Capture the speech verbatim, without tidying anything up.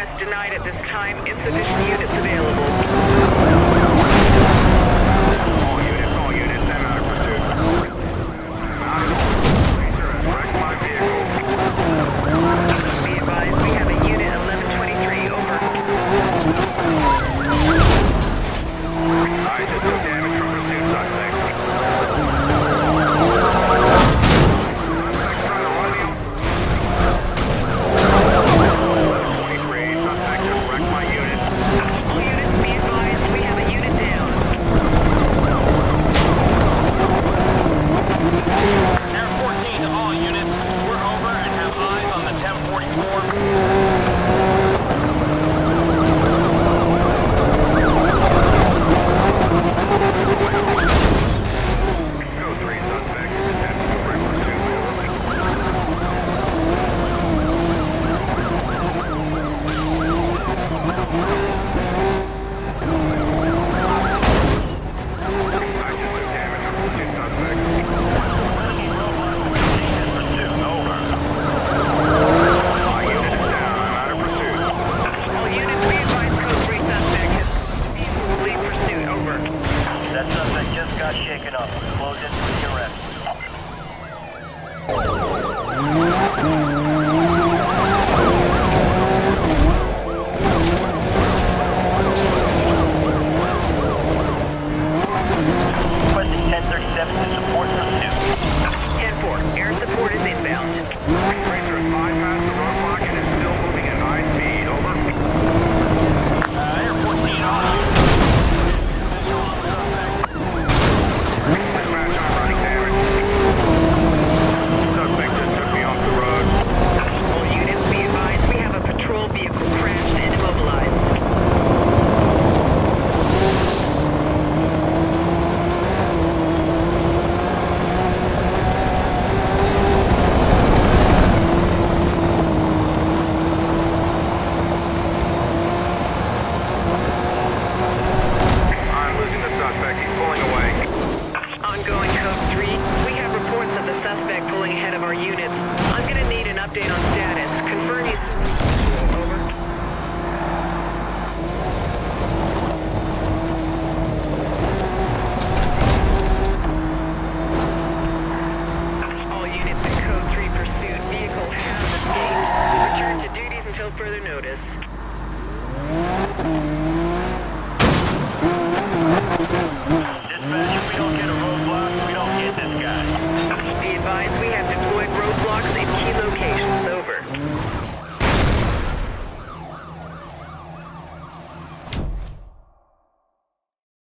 request denied at this time. Insufficient units available. All units, all units, ten out of pursuit. Out of order. Wrecked my vehicle. Be advised, we have a unit eleven twenty-three, over. I just took damage from pursuit suspect. That suspect just got shaken up. Close in for the arrest. Requesting ten thirty-seven to support pursuit. ten four, air support is inbound. Racer is five past the roadblock and is still moving at high speed. Over. Uh, Air fourteen on. Dispatch, I'm running damage. Suspect just took me off the road. All units, be advised, we have a patrol vehicle crashed and immobilized. I'm losing the suspect. He's pulling away. Ongoing code three, we have reports of the suspect pulling ahead of our units. I'm gonna need an update on status. Confirm you...